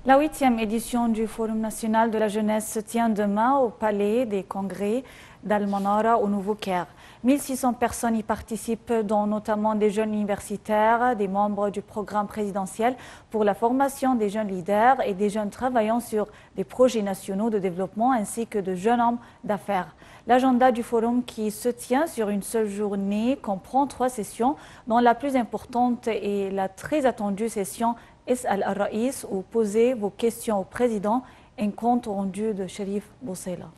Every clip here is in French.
La 8e édition du Forum national de la jeunesse se tient demain au Palais des Congrès d'Al-Manara au Nouveau-Caire. 1600 personnes y participent, dont notamment des jeunes universitaires, des membres du programme présidentiel pour la formation des jeunes leaders et des jeunes travaillant sur des projets nationaux de développement ainsi que de jeunes hommes d'affaires. L'agenda du forum, qui se tient sur une seule journée, comprend 3 sessions, dont la plus importante est la très attendue session Is'al al-Raïs, où posez vos questions au président, un compte rendu de Cherif Boussela.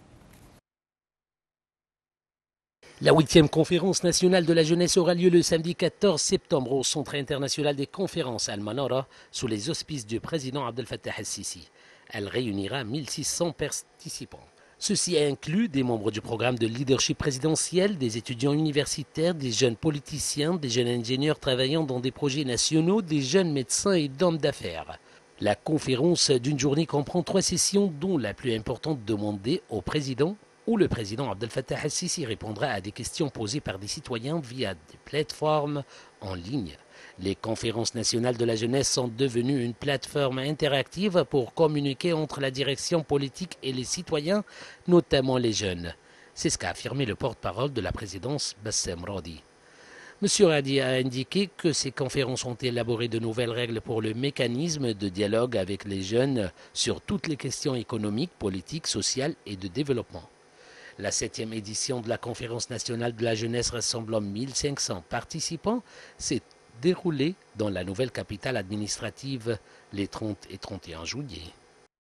La 8e conférence nationale de la jeunesse aura lieu le samedi 14 septembre au Centre international des conférences Al-Manara sous les auspices du président Abdel Fattah el-Sisi. Elle réunira 1600 participants. Ceci inclut des membres du programme de leadership présidentiel, des étudiants universitaires, des jeunes politiciens, des jeunes ingénieurs travaillant dans des projets nationaux, des jeunes médecins et d'hommes d'affaires. La conférence d'une journée comprend 3 sessions, dont la plus importante demandée au président, où le président Abdel Fattah el-Sisi répondra à des questions posées par des citoyens via des plateformes en ligne. Les conférences nationales de la jeunesse sont devenues une plateforme interactive pour communiquer entre la direction politique et les citoyens, notamment les jeunes. C'est ce qu'a affirmé le porte-parole de la présidence, Bassem Radi. M. Radi a indiqué que ces conférences ont élaboré de nouvelles règles pour le mécanisme de dialogue avec les jeunes sur toutes les questions économiques, politiques, sociales et de développement. La 7e édition de la conférence nationale de la jeunesse rassemblant 1500 participants s'est déroulée dans la nouvelle capitale administrative les 30 et 31 juillet.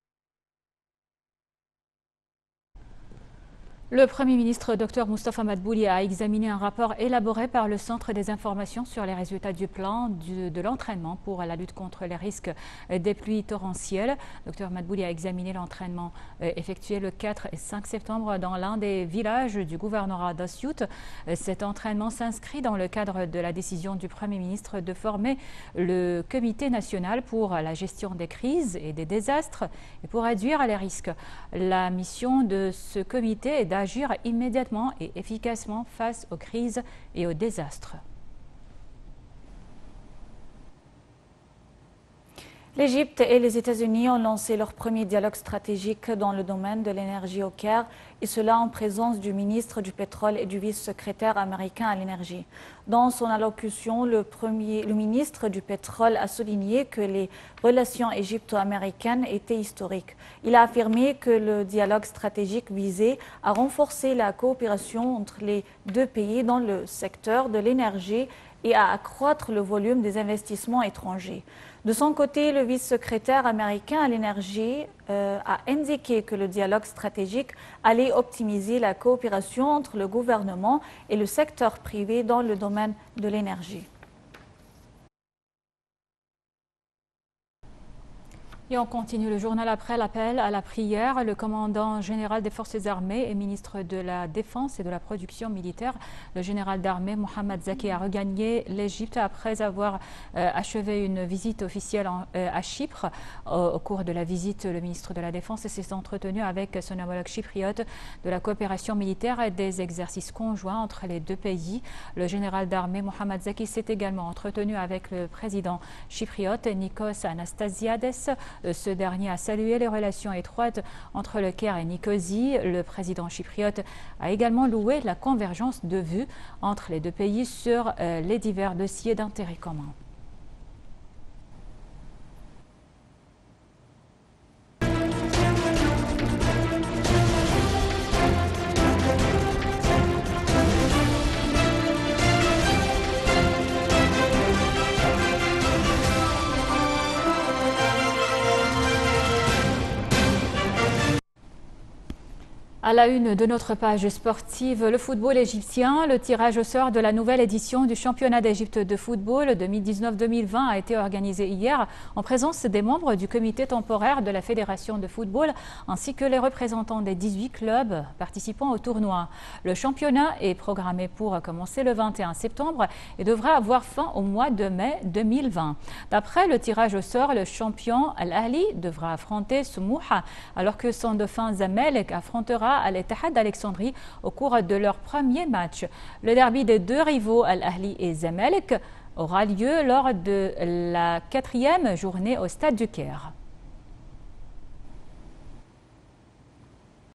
Le Premier ministre Dr Moustapha Madbouli a examiné un rapport élaboré par le Centre des informations sur les résultats du plan de l'entraînement pour la lutte contre les risques des pluies torrentielles. Dr Madbouli a examiné l'entraînement effectué le 4 et 5 septembre dans l'un des villages du gouvernorat d'Assiout. Cet entraînement s'inscrit dans le cadre de la décision du Premier ministre de former le Comité national pour la gestion des crises et des désastres et pour réduire les risques. La mission de ce comité est d'agir immédiatement et efficacement face aux crises et aux désastres. L'Égypte et les États-Unis ont lancé leur premier dialogue stratégique dans le domaine de l'énergie au Caire, et cela en présence du ministre du Pétrole et du vice-secrétaire américain à l'énergie. Dans son allocution, le ministre du Pétrole a souligné que les relations égypto-américaines étaient historiques. Il a affirmé que le dialogue stratégique visait à renforcer la coopération entre les deux pays dans le secteur de l'énergie et à accroître le volume des investissements étrangers. De son côté, le vice-secrétaire américain à l'énergie a indiqué que le dialogue stratégique allait optimiser la coopération entre le gouvernement et le secteur privé dans le domaine de l'énergie. Et on continue le journal après l'appel à la prière. Le commandant général des forces armées et ministre de la Défense et de la production militaire, le général d'armée Mohamed Zaki, a regagné l'Égypte après avoir achevé une visite officielle à Chypre. Au cours de la visite, le ministre de la Défense s'est entretenu avec son homologue chypriote de la coopération militaire et des exercices conjoints entre les deux pays. Le général d'armée Mohamed Zaki s'est également entretenu avec le président chypriote Nikos Anastasiades. Ce dernier a salué les relations étroites entre le Caire et Nicosie. Le président chypriote a également loué la convergence de vues entre les deux pays sur les divers dossiers d'intérêt commun. À la une de notre page sportive, le football égyptien, le tirage au sort de la nouvelle édition du championnat d'Égypte de football 2019-2020 a été organisé hier en présence des membres du comité temporaire de la Fédération de football ainsi que les représentants des 18 clubs participant au tournoi. Le championnat est programmé pour commencer le 21 septembre et devra avoir fin au mois de mai 2020. D'après le tirage au sort, le champion Al-Ahli devra affronter Smoua alors que son dauphin Zamalek affrontera Al-Ittihad d'Alexandrie au cours de leur premier match. Le derby des deux rivaux Al-Ahli et Zamalek aura lieu lors de la 4e journée au stade du Caire.